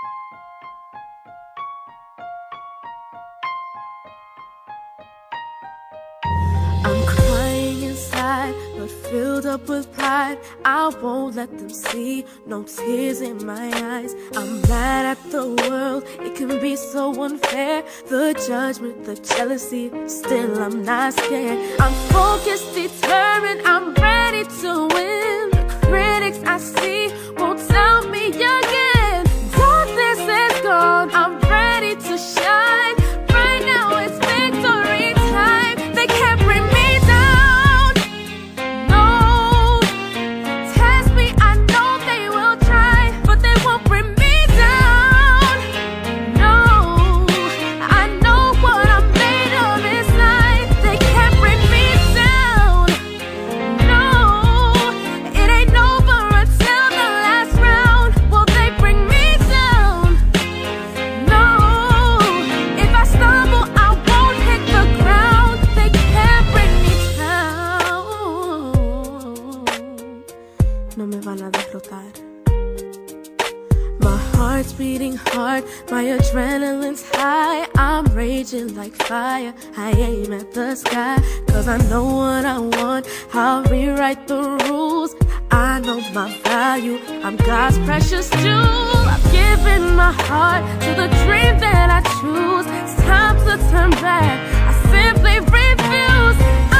I'm crying inside, but filled up with pride. I won't let them see no tears in my eyes. I'm mad at the world, it can be so unfair. The judgment, the jealousy, still I'm not scared. I'm focused, determined, I'm ready to win. The critics I see won't tell me again. Darkness is gone, I'm ready to shine. Right now it's victory time. They can't bring me down. No, test me, I know they will try, but they won't bring me down. No, I know what I'm made of inside. They can't bring me down. No, it ain't over until the last round. Will they bring me down? No, if I stumble I won't hit the ground. They can't bring me down. No me van a derrotar. My heart's beating hard, my adrenaline's high. I'm raging like fire, I aim at the sky. Cause I know what I want, I'll rewrite the rules. I know my value, I'm God's precious jewel. I've given my heart to the dream that I choose. It's time to turn back, I simply refuse.